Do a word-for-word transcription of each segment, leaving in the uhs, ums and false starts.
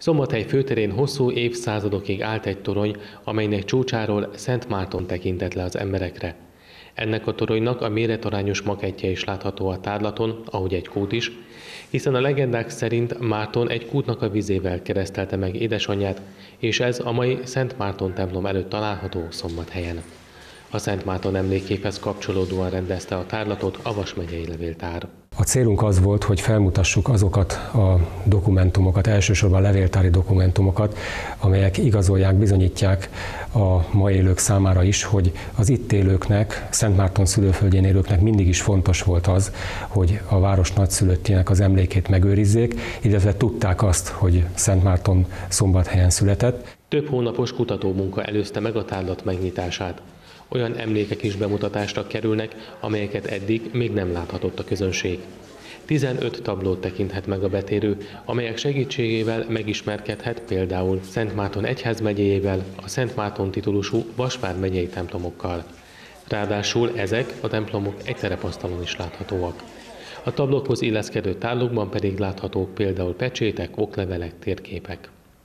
Szombathely főterén hosszú évszázadokig állt egy torony, amelynek csúcsáról Szent Márton tekintett le az emberekre. Ennek a toronynak a méretarányos makettje is látható a tárlaton, ahogy egy kút is, hiszen a legendák szerint Márton egy kútnak a vizével keresztelte meg édesanyját, és ez a mai Szent Márton templom előtt található Szombathelyen. A Szent Márton emléképhez kapcsolódóan rendezte a tárlatot a Vas megyei levéltár. A célunk az volt, hogy felmutassuk azokat a dokumentumokat, elsősorban levéltári dokumentumokat, amelyek igazolják, bizonyítják a ma élők számára is, hogy az itt élőknek, Szent Márton szülőföldjén élőknek mindig is fontos volt az, hogy a város nagyszülöttjének az emlékét megőrizzék, illetve tudták azt, hogy Szent Márton Szombathelyen született. Több hónapos kutatómunka előzte meg a tárlat megnyitását. Olyan emlékek is bemutatásra kerülnek, amelyeket eddig még nem láthatott a közönség. tizenöt tablót tekinthet meg a betérő, amelyek segítségével megismerkedhet például Szent Márton egyházmegyéjével, a Szent Márton titulusú Vas vár megyei templomokkal. Ráadásul ezek a templomok egy terepasztalon is láthatóak. A tablókhoz illeszkedő tárlókban pedig láthatók például pecsétek, oklevelek, térképek.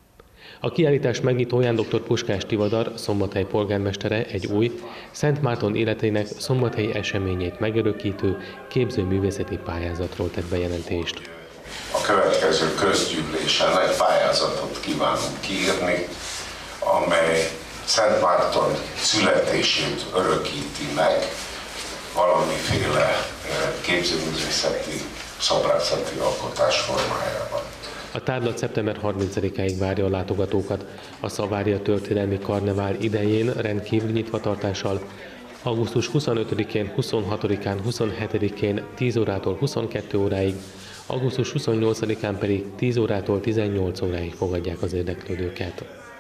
A kiállítás megnyitóján dr. Puskás Tivadar, Szombathely polgármestere egy új, Szent Márton életének szombathelyi eseményét megörökítő képzőművészeti pályázatról tett bejelentést. A következő közgyűlésen egy pályázatot kívánunk kiírni, amely Szent Márton születését örökíti meg valamiféle képzőművészeti, szobrászati alkotás formájában. A tárlat szeptember harmincadikáig várja a látogatókat. A Szavária történelmi karnevál idején rendkívül nyitvatartással augusztus huszonötödikén, huszonhatodikán, huszonhetedikén tíz órától huszonkettő óráig, augusztus huszonnyolcadikán pedig tíz órától tizennyolc óráig fogadják az érdeklődőket.